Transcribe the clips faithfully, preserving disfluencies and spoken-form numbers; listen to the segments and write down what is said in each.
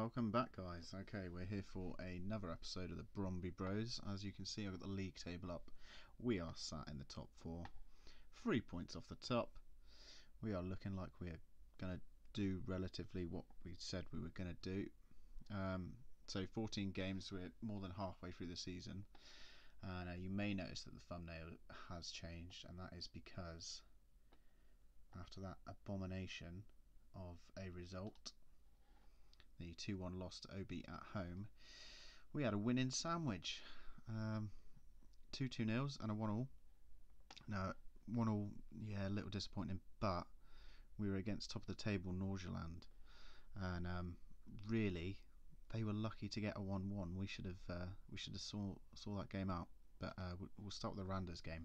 Welcome back, guys. Okay, we're here for another episode of the Bromby Bros. As you can see, I've got the league table up. We are sat in the top four, three points off the top. We are looking like we're going to do relatively what we said we were going to do. Um, so fourteen games, we're more than halfway through the season. And uh, you may notice that the thumbnail has changed, and that is because after that abomination of a result, the two one loss to O B at home, we had a winning sandwich. Um, two two nils and a one all. Now, one all, yeah, a little disappointing, but we were against top of the table Nordsjælland, and um, really, they were lucky to get a one one. We should have uh, we should have saw saw that game out. But uh, we'll start with the Randers game.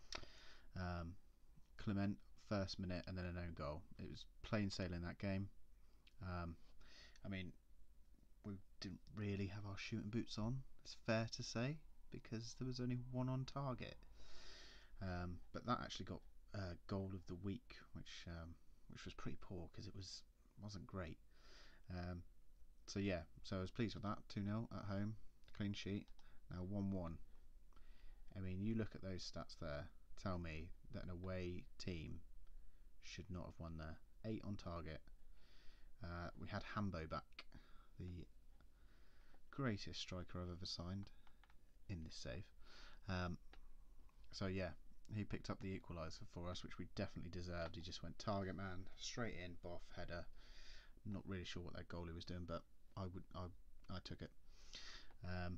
Um, Clement, first minute, and then an own goal. It was plain sailing that game. Um, I mean, we didn't really have our shooting boots on, it's fair to say, because there was only one on target. Um, but that actually got uh, goal of the week, which um, which was pretty poor because it was wasn't great. Um, so yeah, so I was pleased with that. two nil at home, clean sheet. Now one one. I mean, you look at those stats there. Tell me that an away team should not have won there. Eight on target. Uh, we had Hambo back, the greatest striker I've ever signed in this save. Um, so yeah, he picked up the equaliser for us, which we definitely deserved. He just went target man, straight in, boff, header. Not really sure what that goalie was doing, but I would, I, I took it. Um,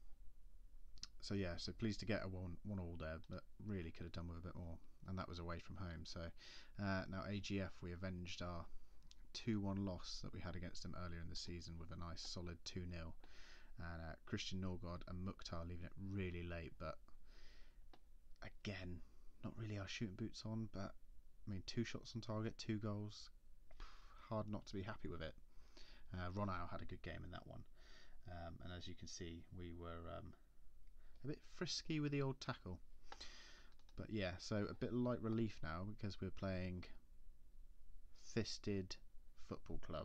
so yeah, so pleased to get a one, one all there, but really could have done with a bit more, and that was away from home. So uh, now A G F, we avenged our two one loss that we had against them earlier in the season with a nice solid two nil. And uh, Christian Norgård and Mukhtar leaving it really late, but again, not really our shooting boots on, but I mean, two shots on target, two goals, hard not to be happy with it. Uh, Ronau had a good game in that one, um, and as you can see, we were um, a bit frisky with the old tackle. But yeah, so a bit light relief now because we're playing Thisted Football Club.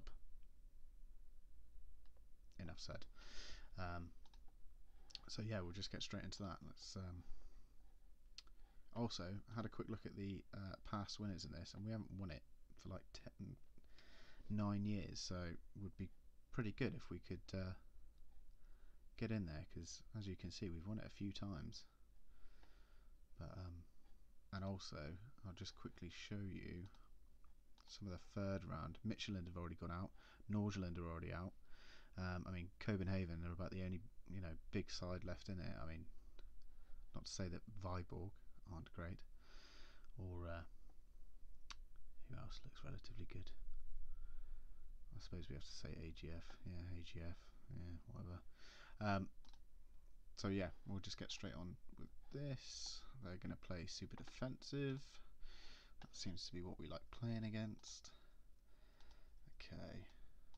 Enough said. Um, so yeah, we'll just get straight into that. Let's um, also had a quick look at the uh, past winners in this, and we haven't won it for like ten, nine years. So it would be pretty good if we could uh, get in there, because as you can see, we've won it a few times. But um, and also, I'll just quickly show you some of the third round. Midtjylland have already gone out. Nordsjælland are already out. Um, I mean, Copenhagen are about the only, you know, big side left in it. I mean, not to say that Viborg aren't great, or uh, who else looks relatively good? I suppose we have to say A G F. Yeah, A G F. Yeah, whatever. Um, so yeah, we'll just get straight on with this. They're going to play super defensive. That seems to be what we like playing against. Okay.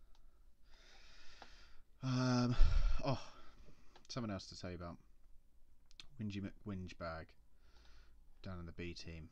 Um, oh, something else to tell you about. Wingy McWingebag down in the B team.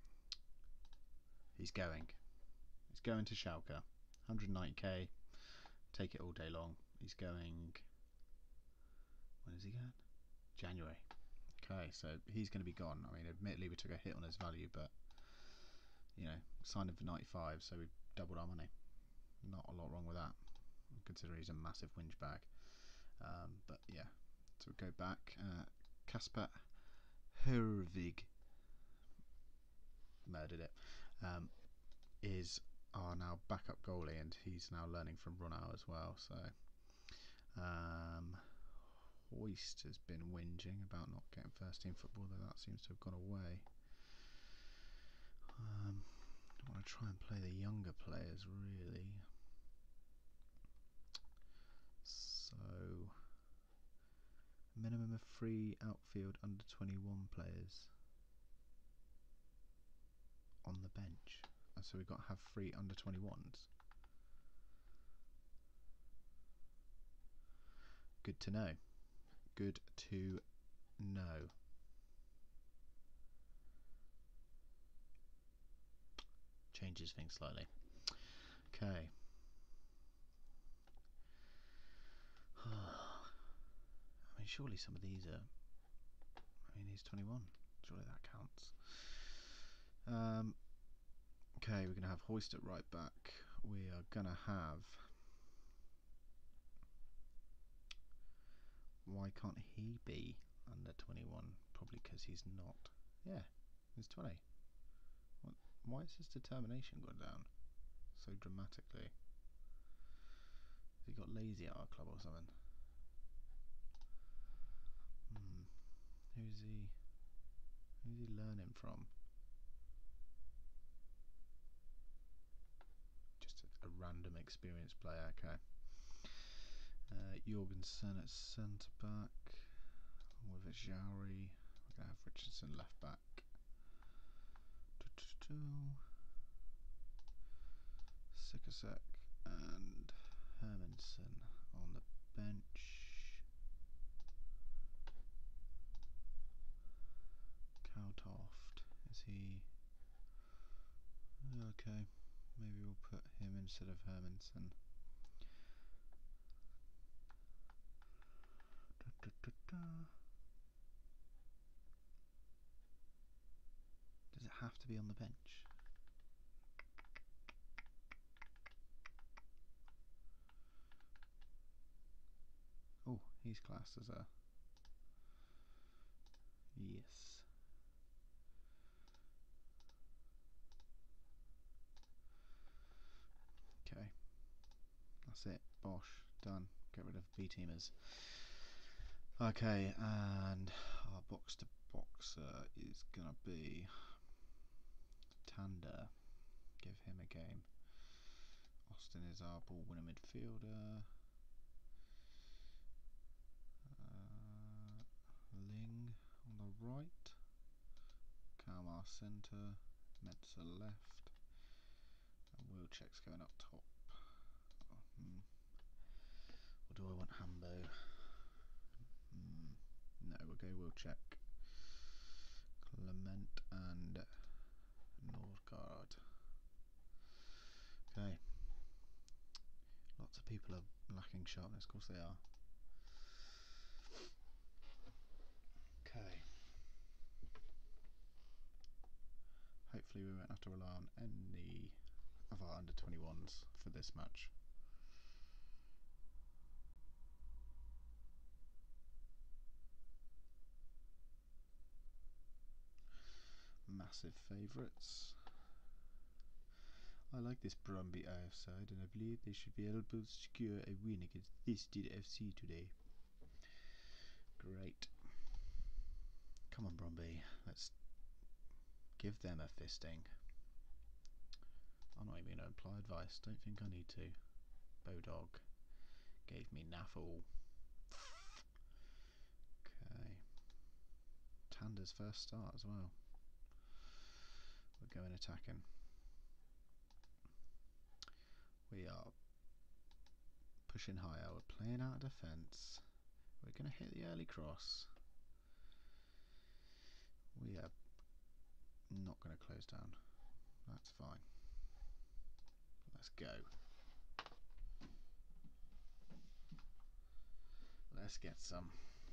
He's going. He's going to Schalke. one hundred ninety k. Take it all day long. He's going. When is he going? January. Okay, so he's going to be gone. I mean, admittedly, we took a hit on his value, but you know, signed him for ninety-five, so we doubled our money. Not a lot wrong with that, considering he's a massive winge bag. Um, but yeah, so we go back. Uh, Kasper Hervig, murdered it, um, is our now backup goalie, and he's now learning from Ronau as well. So um, Hoist has been whinging about not getting first team football, though that seems to have gone away. Um, I want to try and play the younger players, really. So minimum of three outfield under twenty-one players on the bench. And so we've got to have three under twenty-ones. Good to know. Good to know. Changes things slightly. Okay. surely some of these are. I mean, he's twenty-one. Surely that counts. Um, okay, we're going to have Hoist at right back. We are going to have. Why can't he be under twenty-one? Probably because he's not. Yeah, he's twenty. What, why has his determination gone down so dramatically? Has he got lazy at our club or something? Hmm. Who's he? Who's he learning from? Just a, a random experienced player. Okay. Uh, Jorgensen at centre back with a Jowry. We're gonna have Richardson left back. Sikasek and Hermansen on the bench. Cowtoft, is he okay? Maybe we'll put him instead of Hermansen. Da, da, da, da. Does it have to be on the bench? Oh, he's classed as a yes. Okay, that's it. Bosh, done. Get rid of B-teamers. Okay, and our box to boxer is gonna be Tander. Give him a game. Austin is our ball winner midfielder. Uh, Ling on the right. Kalmar centre. Metzer left. And Wilczek's going up top. Oh, hmm. Or do I want Hambo? Hmm. No, we'll go Wilczek. Clement and Nordgaard. Okay. Lots of people are lacking sharpness, of course they are. Okay. Hopefully we won't have to rely on any of our under twenty-ones for this match. Massive favourites. I like this Brøndby A F side and I believe they should be able to secure a win against Thisted F C today. Great. Come on Brøndby, let's give them a fisting. I'm not even going to apply advice, don't think I need to. Bodog gave me Naffle. Okay. Tander's first start as well. We're going attacking. We are pushing higher, we're playing out of defence. We're going to hit the early cross. We are not going to close down. That's fine. Let's go. Let's get some.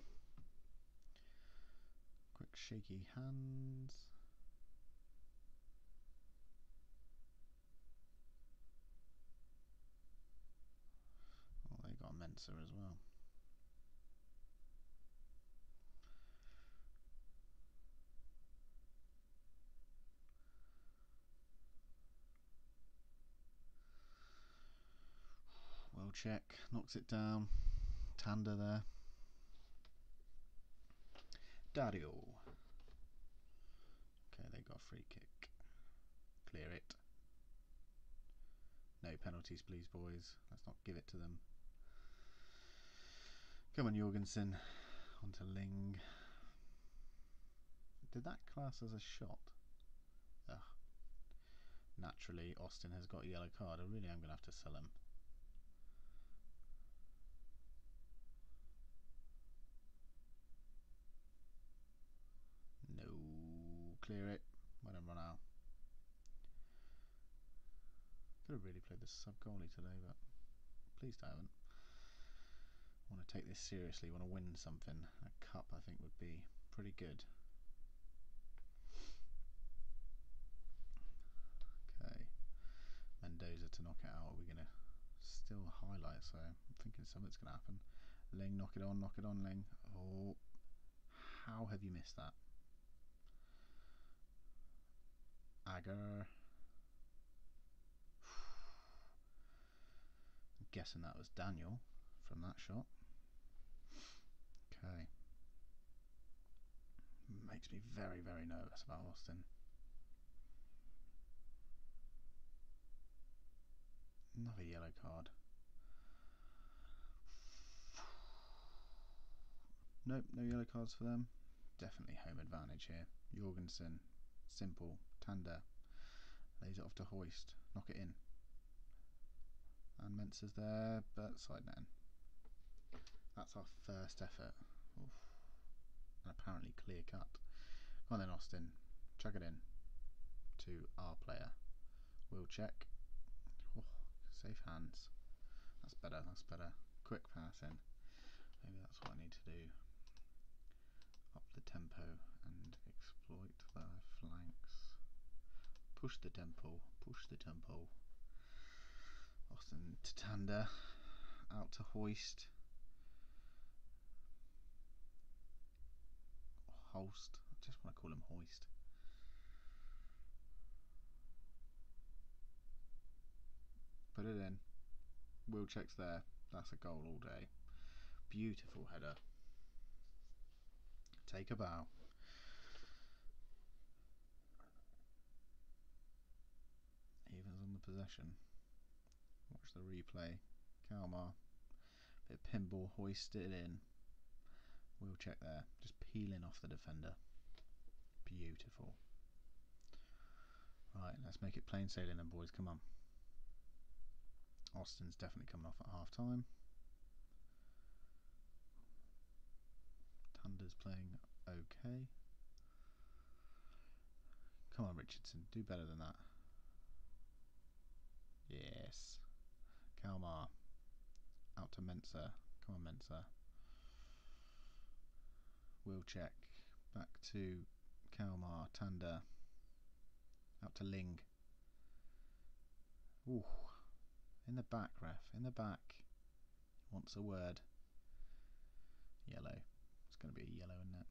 Quick shaky hands. Oh, they got Mensa as well. Wilczek knocks it down. Tander there. Dario. Okay, they got a free kick. Clear it. No penalties, please, boys. Let's not give it to them. Come on, Jorgensen. Onto Ling. Did that class as a shot? Ugh. Naturally, Austin has got a yellow card. I really am going to have to sell him. No. Clear it. Let him run out. Could have really played the sub goalie today, but pleased I haven't. I want to take this seriously, want to win something. A cup, I think, would be pretty good. Okay, Mendoza to knock it out. Are we going to still highlight? So I'm thinking something's going to happen. Ling, knock it on, knock it on, Ling. Oh, how have you missed that? Agger. I'm guessing that was Daniel from that shot. Okay. Makes me very, very nervous about Austin. Another yellow card. Nope, no yellow cards for them. Definitely home advantage here. Jorgensen, simple, Tanda. Lays it off to Hoist. Knock it in. And Mensah's there, but side net. That's our first effort. Oof. And apparently clear cut. Come on then, Austin. Chuck it in to our player. We'll check. Oh, safe hands. That's better, that's better. Quick pass in. Maybe that's what I need to do. Up the tempo and exploit the flanks. Push the tempo, push the tempo. Austin to Tanda. Out to Hoist. Holst. I just want to call him Hoist. Put it in. Wilczek's there. That's a goal all day. Beautiful header. Take a bow. Evens on the possession. Watch the replay. Kalmar. Bit of pinball. Hoist it in. Wilczek there. Just peeling off the defender. Beautiful. Right, let's make it plain sailing then, boys. Come on. Austin's definitely coming off at half time. Tanda's playing okay. Come on, Richardson. Do better than that. Yes. Kalmar. Out to Mensah. Come on, Mensah. Wilczek. Back to Kalmar. Tanda. Out to Ling. Ooh. In the back, ref. In the back. Wants a word. Yellow. It's going to be a yellow, isn't it?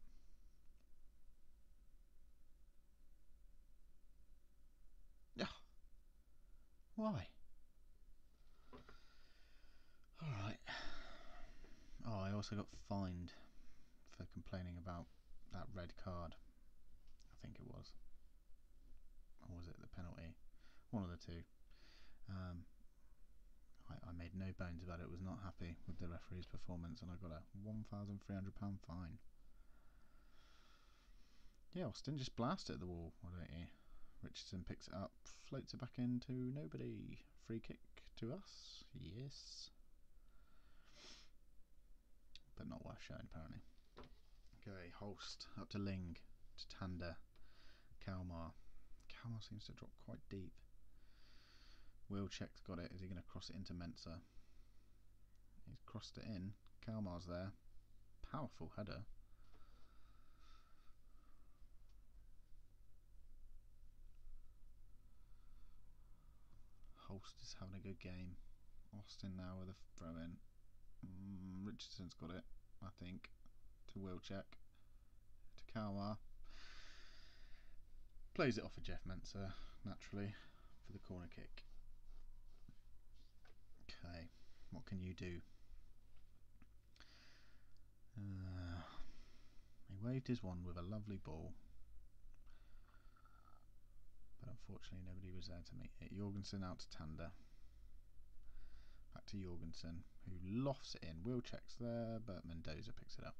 Yeah. Why? Alright. Oh, I also got fined for complaining about that red card. I think it was. Or was it the penalty? One of the two. Um, I, I made no bones about it. Was not happy with the referee's performance, and I got a one thousand three hundred pound fine. Yeah, Austin, just blast it at the wall, why don't you? Richardson picks it up, floats it back into nobody. Free kick to us. Yes. But not worth showing, apparently. Okay, Holst up to Ling, to Tanda, Kalmar. Kalmar seems to drop quite deep. Wilczek's got it. Is he going to cross it into Mensah? He's crossed it in. Kalmar's there. Powerful header. Holst is having a good game. Austin now with a throw in. Mm, Richardson's got it, I think, to Wilczek. To Kalmar. Plays it off of Jeff Mensah, naturally, for the corner kick. Okay, what can you do? Uh, he waved his wand with a lovely ball. But unfortunately nobody was there to meet it. Jorgensen out to Tanda. Back to Jorgensen, who lofts it in. Wilczek's there, but Mendoza picks it up.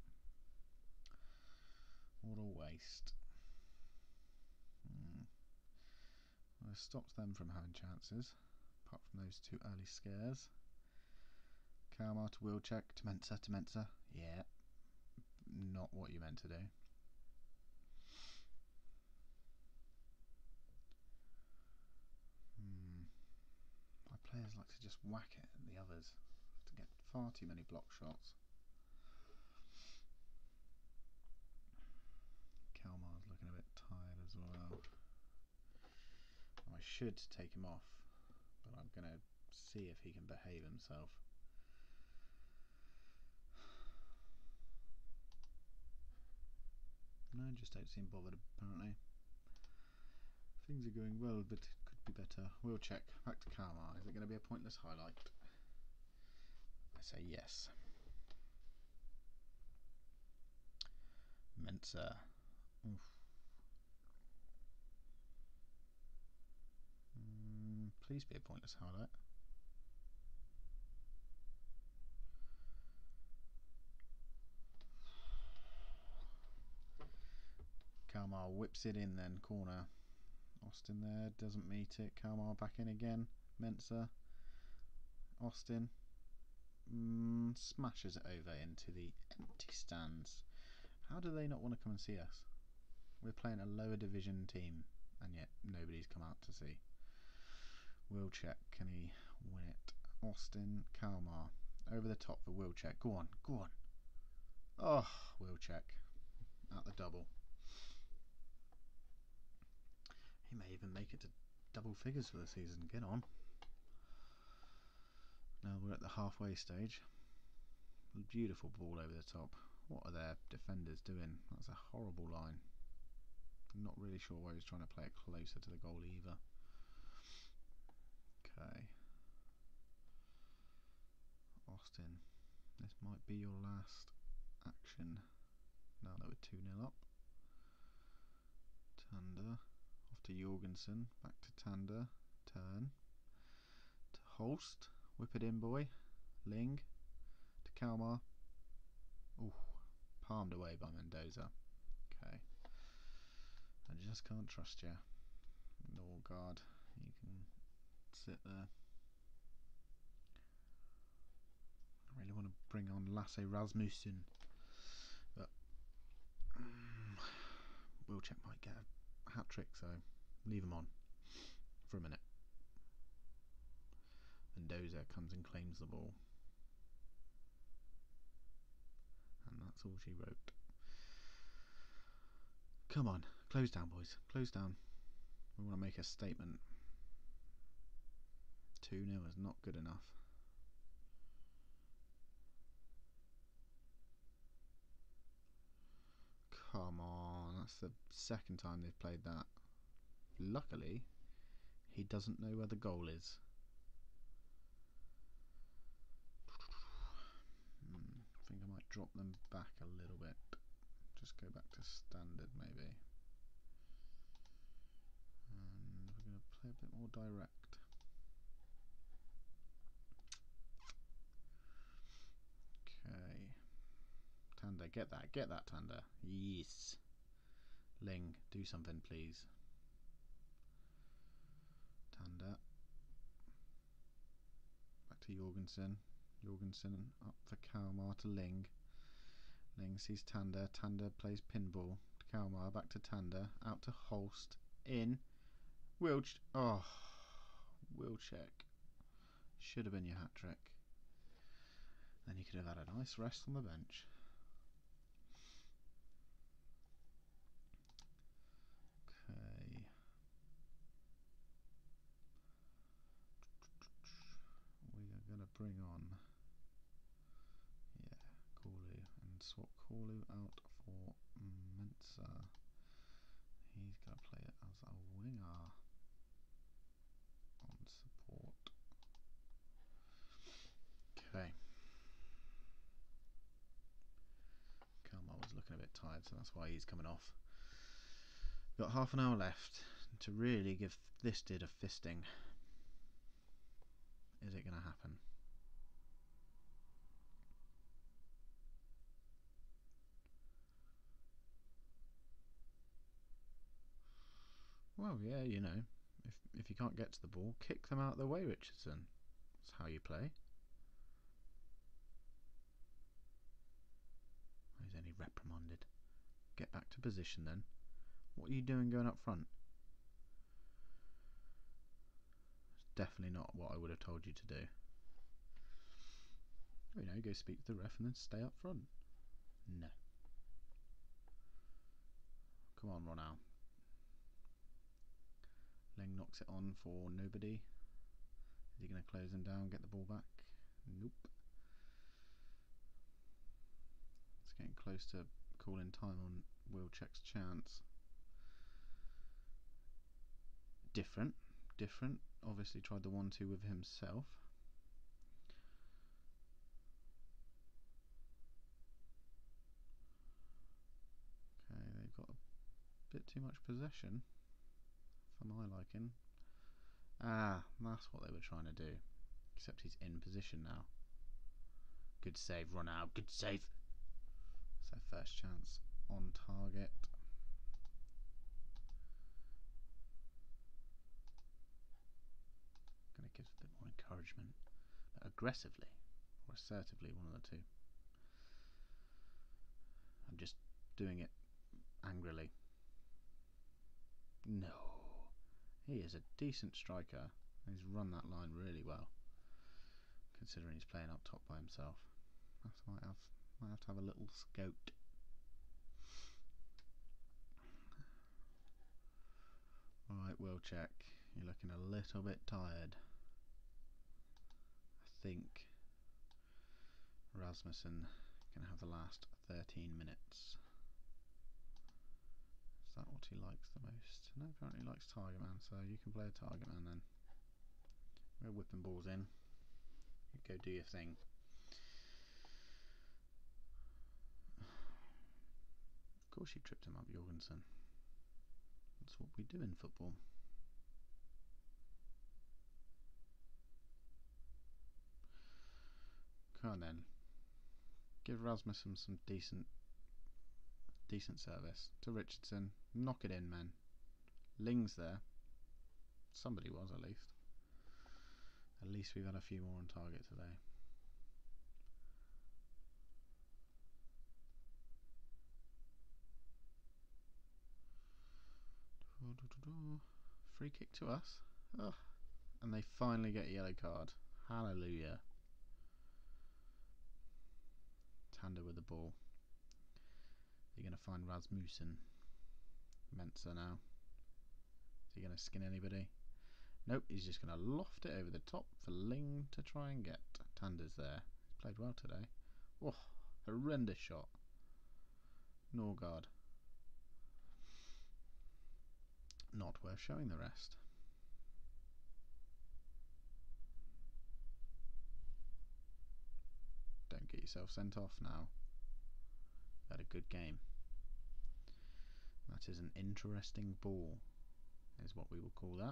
What a waste. Hmm. Well, it stops them from having chances, apart from those two early scares. Kalmar to Wilczek, to Mensah, to Mensah. Yeah. Not what you meant to do. Hmm. My players like to just whack it at the others to get far too many block shots. should take him off, but I'm going to see if he can behave himself. No, just don't seem bothered apparently. Things are going well, but it could be better. We'll check. Back to Kalmar. Is it going to be a pointless highlight? I say yes. Mensa. Oof. Mm, please be a pointless highlight. Kalmar whips it in then, corner. Austin there, doesn't meet it. Kalmar back in again. Mensa. Austin. Mm, smashes it over into the empty stands. How do they not want to come and see us? We're playing a lower division team and yet nobody's come out to see. Wilczek, can he win it? Austin, Kalmar. Over the top for Wilczek. Go on, go on. Oh, Wilczek. At the double. He may even make it to double figures for the season. Get on. Now we're at the halfway stage. Beautiful ball over the top. What are their defenders doing? That's a horrible line. I'm not really sure why he's trying to play it closer to the goal either. Okay. Austin, this might be your last action. Now that we're two nil up. Tander. Off to Jorgensen. Back to Tander. Turn. To Holst. Whip it in, boy. Ling. To Kalmar. Ooh. Palmed away by Mendoza. Okay. I just can't trust you. Norgard. You can sit there. I really want to bring on Lasse Rasmussen. But um, Wilczek might get a hat trick, so leave him on for a minute. Mendoza comes and claims the ball. And that's all she wrote. Come on, close down, boys. Close down. We want to make a statement. two nil is not good enough. Come on, that's the second time they've played that. Luckily, he doesn't know where the goal is. Hmm, I think I might drop them back a little bit. Just go back to standard maybe. And we're going to play a bit more direct. Okay. Tander, get that, get that Tander. Yes. Ling, do something please. Tander. Back to Jorgensen. Jorgensen up for Kalmar to Ling. Ling sees Tander. Tander plays pinball to Kalmar. Back to Tander. Out to Holst. In. Wilch. Oh. Wilczek. Should have been your hat trick. Then you could have had a nice rest on the bench. Okay. We are going to bring on, yeah, Corlu and swap Corlu out for Mensa. He's going to play it as a winger on support. Okay. Kalmar was looking a bit tired, so that's why he's coming off. Got half an hour left to really give this did a fisting. Is it going to happen? Well, yeah, you know, if if you can't get to the ball, kick them out of the way, Richardson. That's how you play. He's only reprimanded. Get back to position then. What are you doing going up front? It's definitely not what I would have told you to do. You know, go speak to the ref and then stay up front. No. Come on, Ronald. Ling knocks it on for nobody. Is he going to close him down, get the ball back? Nope. It's getting close to calling time on Wilczek's chance. Different, different. Obviously tried the one two with himself. Okay, they've got a bit too much possession for my liking. Ah, that's what they were trying to do. Except he's in position now. Good save, run out, good save. It's their first chance on target. Going to give a bit more encouragement. But aggressively or assertively, one of the two. I'm just doing it angrily. No. He is a decent striker. He's run that line really well, considering he's playing up top by himself. I might have, might have to have a little scout. Alright, Wilczek, you're looking a little bit tired. I think Rasmussen can have the last thirteen minutes. Is that what he likes the most? No, apparently he likes Target Man, so you can play a Target Man then. We're whipping balls in. You go do your thing. Of course you tripped him up, Jorgensen. That's what we do in football. Come on then. Give Rasmussen some decent decent service. To Richardson. Knock it in, man. Ling's there. Somebody was, at least. At least we've had a few more on target today. Free kick to us. Oh. And they finally get a yellow card. Hallelujah. Tanda with the ball. You're going to find Rasmussen. Mensah now. Is he going to skin anybody? Nope, he's just going to loft it over the top for Ling to try and get. Tanda's there. He's played well today. Oh, horrendous shot. Norgard. Not worth showing the rest. Don't get yourself sent off now. Had a good game. That is an interesting ball, is what we will call that.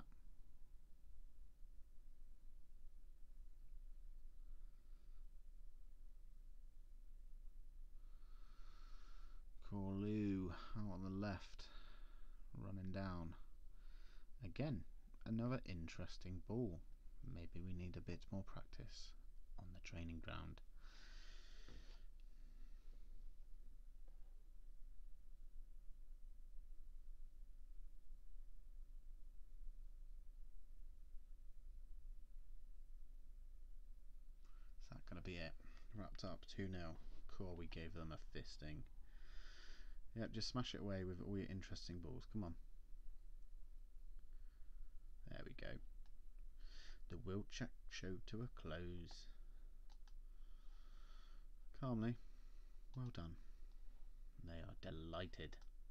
Corlew out on the left, running down. Again, another interesting ball. Maybe we need a bit more practice on the training ground. Is that going to be it? Wrapped up two nil. Cool, we gave them a fisting. Yep, just smash it away with all your interesting balls. Come on. There we go. The Wilczek show to a close. Calmly. Well done. They are delighted.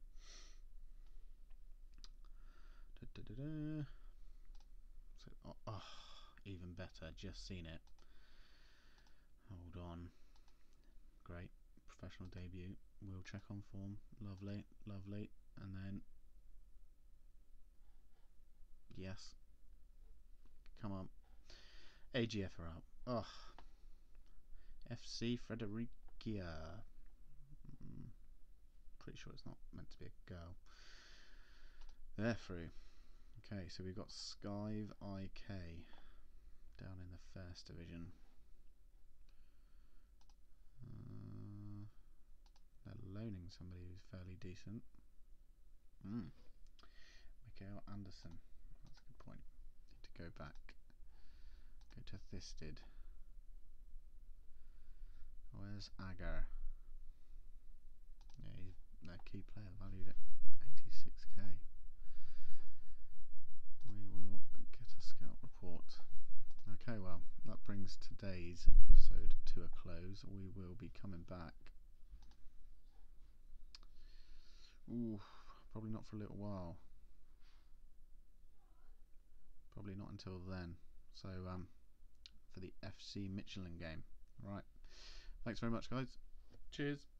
Da, da, da, da. So, oh, oh, even better. Just seen it. Hold on. Great. Professional debut. Wilczek on form. Lovely. Lovely. And then... Yes. Come on. A G F are out. Oh. F C Fredericia. Mm, pretty sure it's not meant to be a girl. They're through. Okay, so we've got Skive I K down in the first division. Uh, they're loaning somebody who's fairly decent. Mm. Mikael Anderson. That's a good point. Need to go back. Go to Thisted. Where's Agar? Yeah, he's their key player, valued at eighty-six K. we will get a scout report. Okay, well, that brings today's episode to a close. We will be coming back. Ooh, probably not for a little while. Probably not until then. So, um, for the F C Michelin game. Right. Thanks very much, guys. Cheers.